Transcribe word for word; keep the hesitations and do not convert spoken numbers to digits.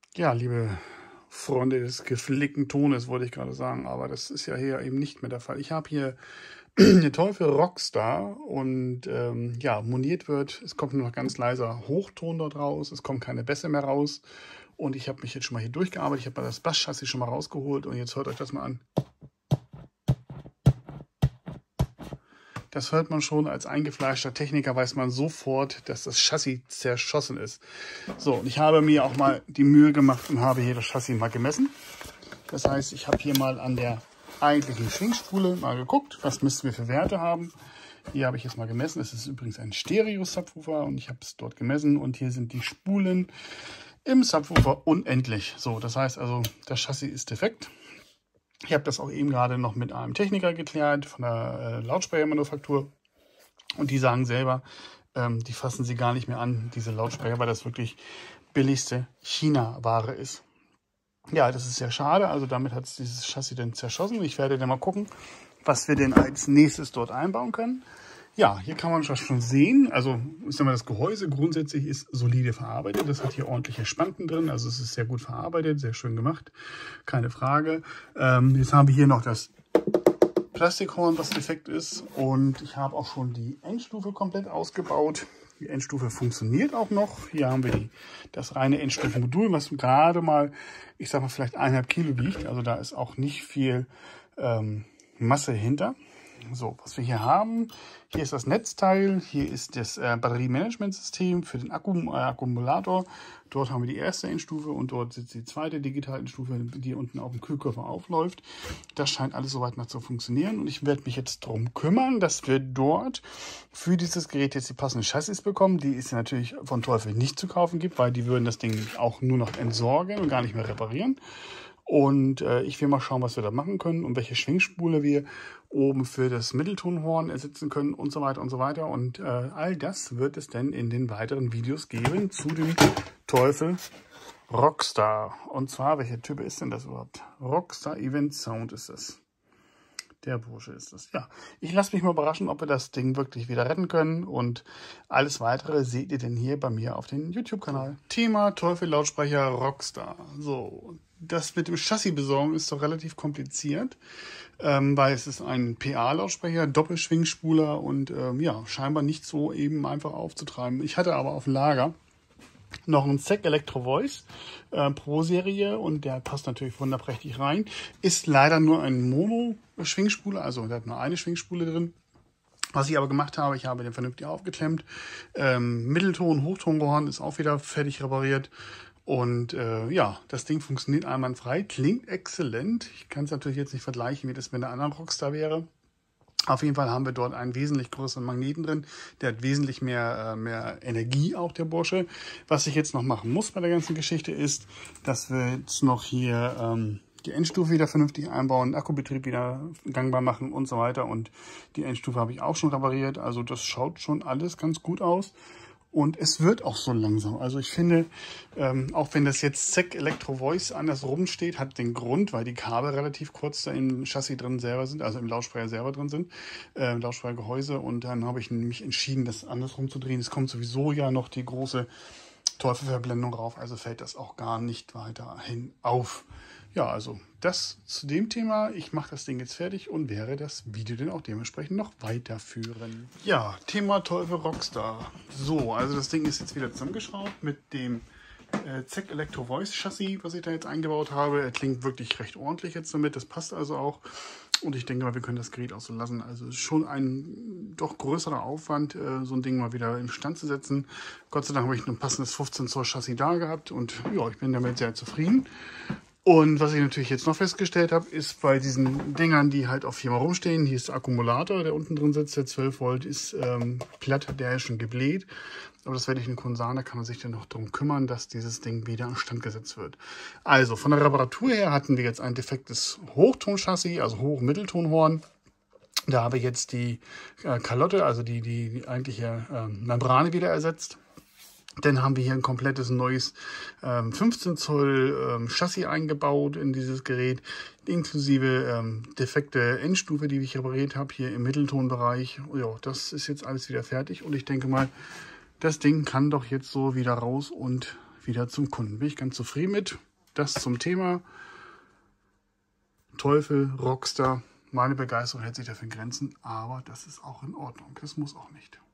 Ja, liebe Freunde des gepflegten Tones, wollte ich gerade sagen, aber das ist ja hier eben nicht mehr der Fall. Ich habe hier eine Teufel Rockstar und ähm, ja, moniert wird, es kommt nur noch ganz leiser Hochton dort raus, es kommen keine Bässe mehr raus und ich habe mich jetzt schon mal hier durchgearbeitet, ich habe mal das Basschassis schon mal rausgeholt und jetzt hört euch das mal an. Das hört man schon, als eingefleischter Techniker weiß man sofort, dass das Chassis zerschossen ist. So, und ich habe mir auch mal die Mühe gemacht und habe hier das Chassis mal gemessen. Das heißt, ich habe hier mal an der eigentlichen Schwingspule mal geguckt, was müssen wir für Werte haben. Hier habe ich es mal gemessen. Es ist übrigens ein Stereo-Subwoofer und ich habe es dort gemessen. Und hier sind die Spulen im Subwoofer unendlich. So, das heißt also, das Chassis ist defekt. Ich habe das auch eben gerade noch mit einem Techniker geklärt von der äh, Lautsprechermanufaktur. Und die sagen selber, ähm, die fassen sie gar nicht mehr an, diese Lautsprecher, weil das wirklich billigste China-Ware ist. Ja, das ist sehr schade. Also damit hat es dieses Chassis dann zerschossen. Ich werde dann mal gucken, was wir denn als nächstes dort einbauen können. Ja, hier kann man das schon sehen. Also ich sag mal, das Gehäuse grundsätzlich ist solide verarbeitet. Das hat hier ordentliche Spanten drin. Also es ist sehr gut verarbeitet, sehr schön gemacht. Keine Frage. Ähm, jetzt haben wir hier noch das Plastikhorn, was defekt ist. Und ich habe auch schon die Endstufe komplett ausgebaut. Die Endstufe funktioniert auch noch. Hier haben wir die, das reine Endstufenmodul, was gerade mal, ich sag mal, vielleicht eineinhalb Kilo wiegt. Also da ist auch nicht viel ähm, Masse hinter. So, was wir hier haben, hier ist das Netzteil, hier ist das äh, Batteriemanagementsystem für den Akku, äh, Akkumulator. Dort haben wir die erste Endstufe und dort sitzt die zweite Digital-Endstufe, die unten auf dem Kühlkörper aufläuft. Das scheint alles soweit noch zu funktionieren und ich werde mich jetzt darum kümmern, dass wir dort für dieses Gerät jetzt die passenden Chassis bekommen, die es natürlich von Teufel nicht zu kaufen gibt, weil die würden das Ding auch nur noch entsorgen und gar nicht mehr reparieren. Und äh, ich will mal schauen, was wir da machen können und welche Schwingspule wir oben für das Mitteltonhorn ersetzen können und so weiter und so weiter. Und äh, all das wird es dann in den weiteren Videos geben zu dem Teufel Rockstar. Und zwar, welcher Typ ist denn das überhaupt? Rockstar Event Sound ist das. Der Bursche ist das. Ja, ich lasse mich mal überraschen, ob wir das Ding wirklich wieder retten können. Und alles Weitere seht ihr denn hier bei mir auf dem YouTube-Kanal. Thema Teufel Lautsprecher Rockstar. So, das mit dem Chassis besorgen ist doch relativ kompliziert, ähm, weil es ist ein P A-Lautsprecher, Doppelschwingspuler und ähm, ja, scheinbar nicht so eben einfach aufzutreiben. Ich hatte aber auf Lager noch ein Z E C Electro Voice äh, Pro Serie und der passt natürlich wunderprächtig rein. Ist leider nur ein Mono-Schwingspule, also der hat nur eine Schwingspule drin. Was ich aber gemacht habe, ich habe den vernünftig aufgeklemmt. Ähm, Mittelton, Hochtonhorn ist auch wieder fertig repariert. Und äh, ja, das Ding funktioniert einwandfrei, klingt exzellent. Ich kann es natürlich jetzt nicht vergleichen, wie das mit einer anderen Rockstar wäre. Auf jeden Fall haben wir dort einen wesentlich größeren Magneten drin. Der hat wesentlich mehr, äh, mehr Energie, auch der Bursche. Was ich jetzt noch machen muss bei der ganzen Geschichte ist, dass wir jetzt noch hier ähm, die Endstufe wieder vernünftig einbauen, Akkubetrieb wieder gangbar machen und so weiter. Und die Endstufe habe ich auch schon repariert. Also das schaut schon alles ganz gut aus. Und es wird auch so langsam. Also ich finde, ähm, auch wenn das jetzt Z E C Electro Voice andersrum steht, hat den Grund, weil die Kabel relativ kurz da im Chassis drin selber sind, also im Lautsprecher selber drin sind, äh, im Lautsprechergehäuse. Und dann habe ich mich entschieden, das andersrum zu drehen. Es kommt sowieso ja noch die große Teufelverblendung rauf, also fällt das auch gar nicht weiterhin auf. Ja, also das zu dem Thema. Ich mache das Ding jetzt fertig und werde das Video dann auch dementsprechend noch weiterführen. Ja, Thema Teufel Rockstar. So, also das Ding ist jetzt wieder zusammengeschraubt mit dem äh, Z E C Electro Voice Chassis, was ich da jetzt eingebaut habe. Er klingt wirklich recht ordentlich jetzt damit, das passt also auch. Und ich denke mal, wir können das Gerät auch so lassen. Also es ist schon ein doch größerer Aufwand, äh, so ein Ding mal wieder in Stand zu setzen. Gott sei Dank habe ich ein passendes fünfzehn Zoll Chassis da gehabt und ja, ich bin damit sehr zufrieden. Und was ich natürlich jetzt noch festgestellt habe, ist bei diesen Dingern, die halt auf viermal rumstehen, hier ist der Akkumulator, der unten drin sitzt, der zwölf Volt ist ähm, platt, der ist schon gebläht. Aber das werde ich den Kunden sagen, da kann man sich dann noch darum kümmern, dass dieses Ding wieder an Stand gesetzt wird. Also von der Reparatur her hatten wir jetzt ein defektes Hochtonchassis, also Hoch-Mitteltonhorn. Da habe ich jetzt die äh, Kalotte, also die, die, die eigentliche äh, Membrane wieder ersetzt. Dann haben wir hier ein komplettes neues ähm, fünfzehn Zoll ähm, Chassis eingebaut in dieses Gerät, inklusive ähm, defekte Endstufe, die ich repariert habe, hier im Mitteltonbereich. Ja, das ist jetzt alles wieder fertig und ich denke mal, das Ding kann doch jetzt so wieder raus und wieder zum Kunden. Bin ich ganz zufrieden mit. Das zum Thema Teufel, Rockstar. Meine Begeisterung hält sich dafür in Grenzen, aber das ist auch in Ordnung. Das muss auch nicht.